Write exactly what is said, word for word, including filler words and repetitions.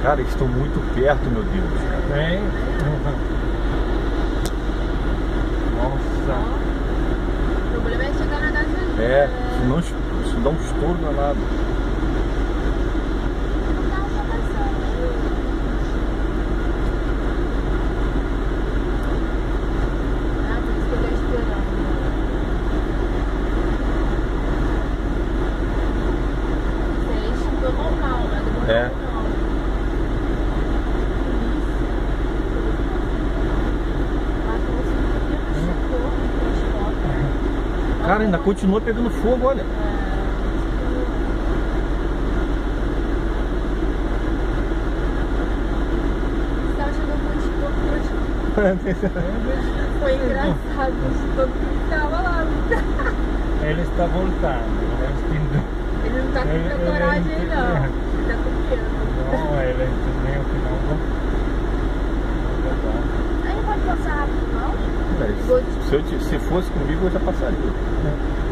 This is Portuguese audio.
Cara, eles estão muito perto, meu Deus. Tem. Nossa. O problema é chegar na gasolina. É, isso, não, isso dá um estouro danado. O carro tá passando. Ah, por isso que eu tô esperando. Isso é normal, né? É. Cara, ainda continua pegando fogo, olha. Você tá achando muito pouco? Foi engraçado, todo mundo tava lá. Ele está voltando. Ele não tá com muita coragem, não. Ele tá com medo. Não, ele entendeu que não vou. Aí não pode passar rápido, não? Se, eu, se fosse comigo, eu já passaria.